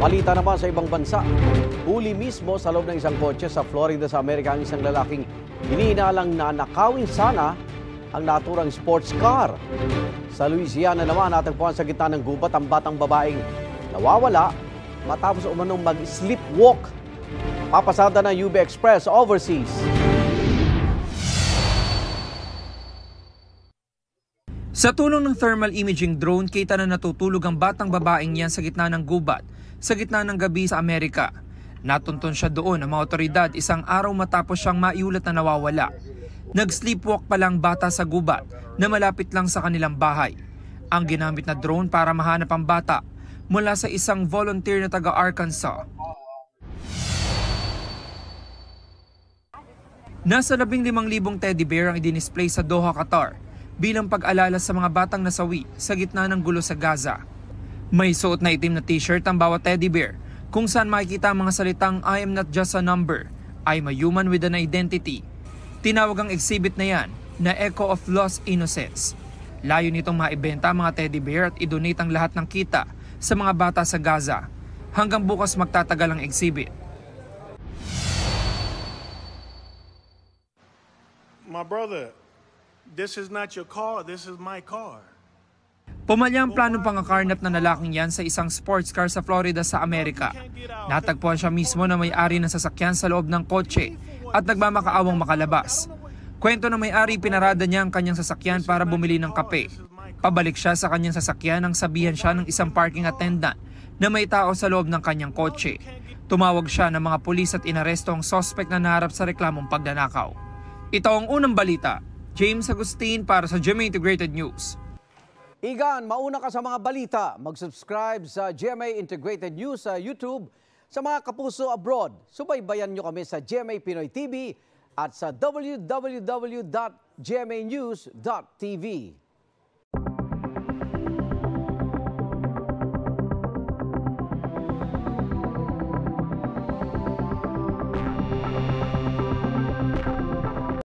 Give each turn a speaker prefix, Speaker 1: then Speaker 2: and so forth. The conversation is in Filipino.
Speaker 1: Balita naman sa ibang bansa. Huli mismo sa loob ng isang kotse sa Florida sa Amerika ang isang lalaking hinihinalang na nakawin sana ang naturang sports car. Sa Louisiana naman, natagpuan sa gitna ng gubat ang batang babaeng nawawala matapos umanong mag-sleepwalk. Papasada ng UB Express overseas.
Speaker 2: Sa tulong ng thermal imaging drone, kita na natutulog ang batang babaeng yan sa gitna ng gubat, sa gitna ng gabi sa Amerika. Natuntun siya doon ang mga otoridad isang araw matapos siyang maiulat na nawawala. Nag-sleepwalk pa lang bata sa gubat na malapit lang sa kanilang bahay. Ang ginamit na drone para mahanap ang bata mula sa isang volunteer na taga-Arkansas. Nasa 15,000 teddy bear ang i-display sa Doha, Qatar bilang pag-alala sa mga batang nasawi sa gitna ng gulo sa Gaza. May suot na itim na t-shirt ang bawat teddy bear kung saan makikita ang mga salitang "I am not just a number, I'm a human with an identity." Tinawag ang exhibit na yan na Echo of Lost Innocence. Layo nitong maibenta ang mga teddy bear at i-donate ang lahat ng kita sa mga bata sa Gaza. Hanggang bukas magtatagal ang exhibit.
Speaker 3: My brother, this is not your car, this is my car.
Speaker 2: Pumalya ang planong pangakarnap na lalaking yan sa isang sports car sa Florida sa Amerika. Natagpuan siya mismo na may-ari ng sasakyan sa loob ng kotse at nagmamakaawang makalabas. Kwento ng may-ari, pinarada niya ang kanyang sasakyan para bumili ng kape. Pabalik siya sa kanyang sasakyan nang sabihan siya ng isang parking attendant na may tao sa loob ng kanyang kotse. Tumawag siya ng mga pulis at inaresto ang suspect na naharap sa reklamong pagnanakaw. Ito ang unang balita. James Agustin para sa GMA Integrated News.
Speaker 1: Igan, mauna ka sa mga balita. Mag-subscribe sa GMA Integrated News sa YouTube. Sa mga kapuso abroad, subaybayan nyo kami sa GMA Pinoy TV at sa www.gmanews.tv.